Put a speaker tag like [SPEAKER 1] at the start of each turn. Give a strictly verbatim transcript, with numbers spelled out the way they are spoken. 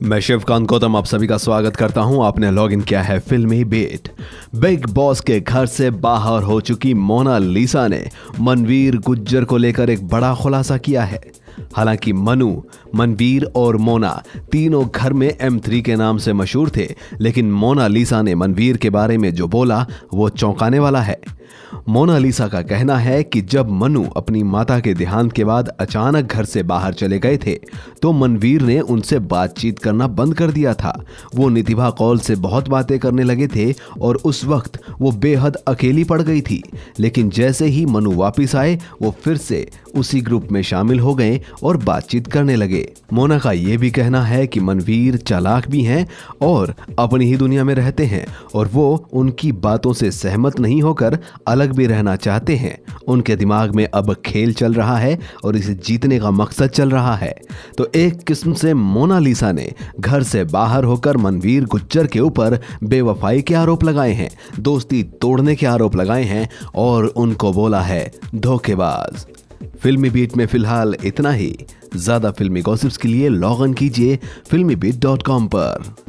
[SPEAKER 1] मैं शिवकांत गौतम आप सभी का स्वागत करता हूं। आपने लॉग इन किया है फिल्मी बीट। बिग बॉस के घर से बाहर हो चुकी मोनालिसा ने मनवीर गुज्जर को लेकर एक बड़ा खुलासा किया है। हालांकि मनु, मनवीर और मोना तीनों घर में एम थ्री के नाम से मशहूर थे, लेकिन मोनालिसा ने मनवीर के बारे में जो बोला वो चौंकाने वाला है। मोनालिसा का कहना है कि जब मनु अपनी माता के देहांत के बाद अचानक घर से बाहर चले गए थे तो मनवीर ने उनसे बातचीत करना बंद कर दिया था। वो नितिभा कौल से बहुत बातें करने लगे थे और उस वक्त वो बेहद अकेली पड़ गई थी। लेकिन जैसे ही मनु वापस आए वो फिर से उसी ग्रुप में शामिल हो गए और बातचीत करने लगे। मोना का ये भी कहना है कि मनवीर चालाक भी हैं और अपनी ही दुनिया में रहते हैं और वो उनकी बातों से सहमत नहीं होकर अलग भी रहना चाहते हैं। उनके दिमाग में अब खेल चल रहा है और इसे जीतने का मकसद चल रहा है। तो एक किस्म से मोनालिसा ने घर से बाहर होकर मनवीर गुज्जर के ऊपर बेवफाई के आरोप लगाए हैं, दोस्ती तोड़ने के आरोप लगाए हैं और उनको बोला है धोखेबाज। फिल्मी बीट में फिलहाल इतना ही। ज्यादा फिल्मी गॉसिप्स के लिए लॉग इन कीजिए फिल्मी बीट डॉट कॉम पर।